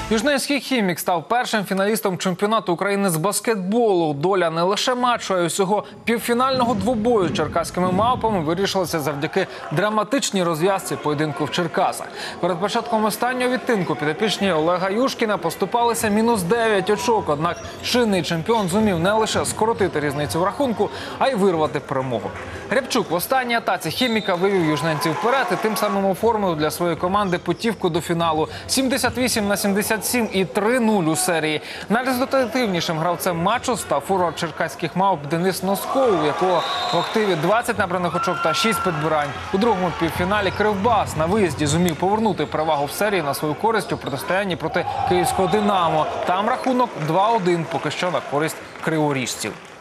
Южненський «Хімік» став першим фіналістом чемпіонату України з баскетболу. Доля не лише матчу, а й усього півфінального двобою з черкаськими «Мавпами» вирішилася завдяки драматичній розв'язці поєдинку в Черкасах. Перед початком останнього відтинку підопічні Олега Юшкіна поступалися -9 очок. Однак чинний чемпіон зумів не лише скоротити різницю в рахунку, а й вирвати перемогу. Рябчук в останній атаці «Хіміка» вивів южненців вперед і тим самим оформив для своєї команди путівку до фіналу. 78-77 і 3-0 у серії. Найрезультативнішим гравцем матчу став форвард черкаських «Мавп» Денис Носков, у якого в активі 20 набраних очок та 6 підбирань. У другому півфіналі Кривбас на виїзді зумів повернути перевагу в серії на свою користь у протистоянні проти київського «Динамо». Там рахунок 2-1 поки що на користь криворіжців.